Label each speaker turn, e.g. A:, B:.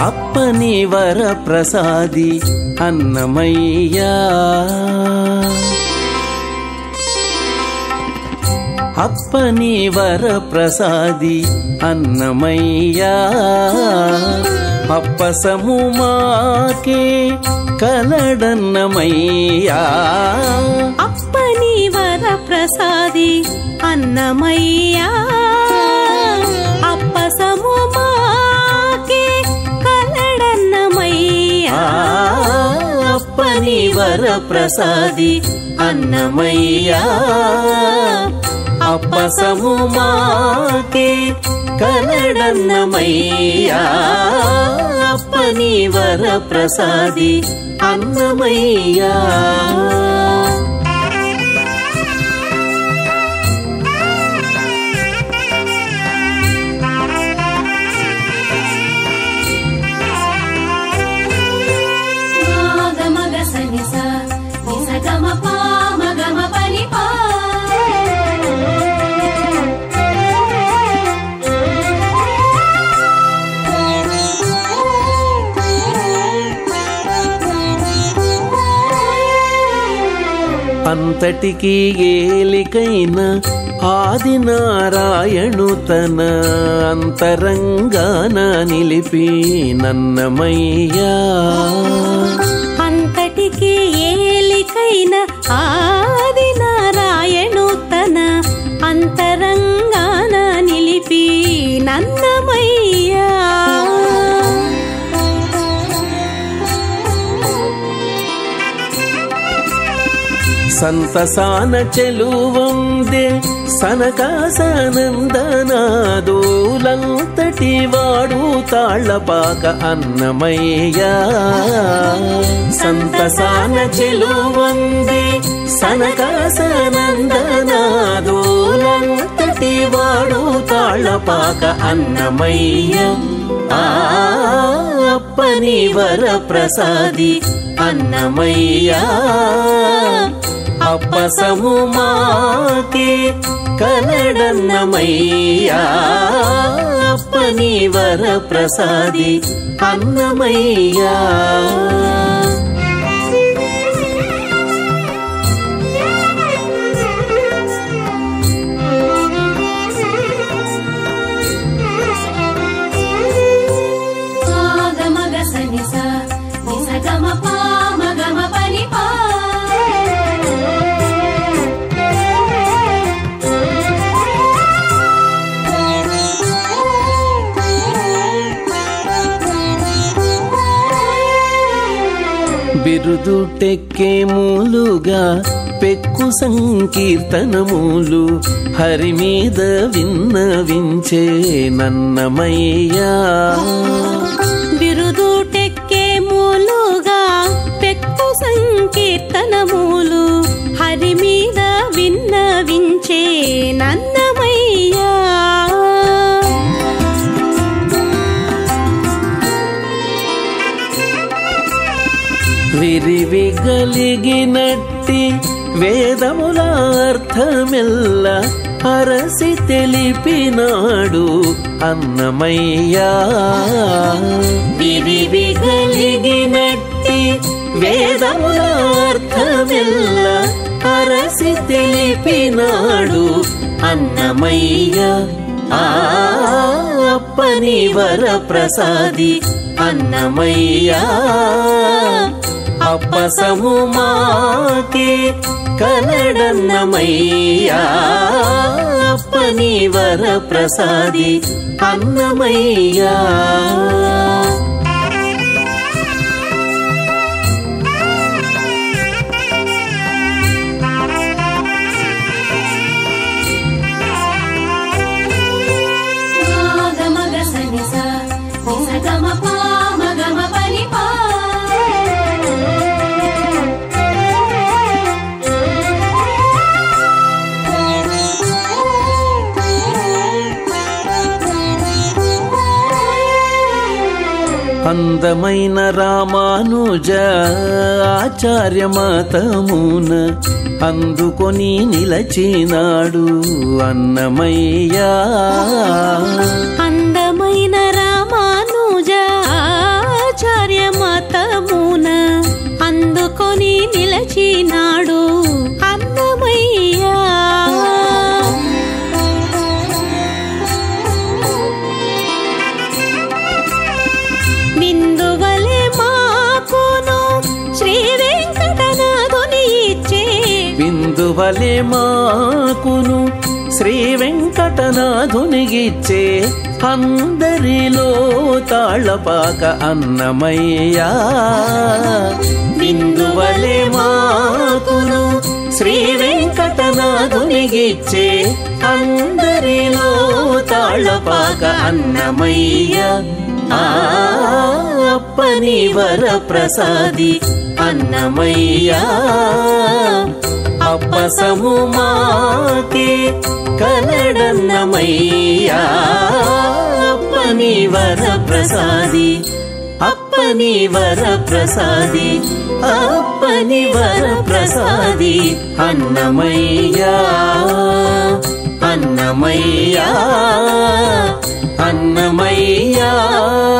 A: అప్పని వర ప్రసాది అన్నమయ్యా అప్పని వర ప్రసాది అన్నమయ్యా అప్పసము మాకే కలడన్నమయ్యా
B: అప్పని వర ప్రసాది అన్నమయ్యా అప్పసము మాకే కలడన్నమయ్యా
A: అప్పని వర ప్రసాది అన్నమయ్యా అప్పసము మాకే కలడన్నమయ్యా అప్పని వర ప్రసాది అన్నమయ్యా అంతటికి ఏలికైన ఆది నారాయణు తన అంతరంగాన నిలిపి నన్నమయ్యా
B: అంతటికి ఏలికైన ఆది నారాయణు తన అంతరంగాన నిలిపి నన్నమయ్యా
A: సంతసాన చెలువందే సనకాసనందనాదోలంతటి వాడు తాళ్లపాక అన్నమయ్యా సంతసాన చెలువందే సనకాసనందనాదోలంతటి వాడు తాళ్లపాక అన్నమయ్యా అప్పని వర ప్రసాది అన్నమయ్యా అప్పసము మాకే కలడన్నమయ్యా అప్పని వర ప్రసాది అన్నమయ్యా బిరుదు టెక్కేమూలుగా పెక్కు సంకీర్తనములు హరి మీద విన్నవించే నన్నమయ్యా
B: బిరుదు టెక్కేమూలుగా పెక్కు సంకీర్తనములు హరి మీద విన్నవించే నన్నమయ్యా
A: విరివి గలిగినట్టి వేదముల అర్థమెల్ల అరసి తెలిపినాడు అన్నమయ్యా విరివి గలిగినట్టి వేదముల అర్థమెల్ల అరసి తెలిపినాడు అన్నమయ్యా అప్పని వర ప్రసాది అన్నమయ్యా అప్పసము మాకే కలడన్నమయ్యా అప్పని వర ప్రసాది అన్నమయ్యా అందమైన రామానుజ ఆచార్య మతమున అందుకొని నిలచినాడు అన్నమయ్యా
B: అందమైన రామానుజ నిలిచినాడు అన్నమయ్య. విందువలె మాకును శ్రీ వెంకటనాథుని ఇచ్చే,
A: విందువలె మాకును శ్రీ వెంకటనాథునిగిచ్చే, అందరిలో తాళపాక అన్నమయ్య. విందువలె మాకును శ్రీ వెంకటనాథునిగిచ్చే, అందరిలో తాళపాక అన్నమయ్య. అప్పని వరప్రసాది అన్నమయ్య. అప్పసము మాకే కలడన్నమయ్య. అప్పని వరప్రసాది, అప్పని వరప్రసాది, అప్పని వరప్రసాది అన్నమయ్య. అన్నమయ్య, అన్నమయ్య.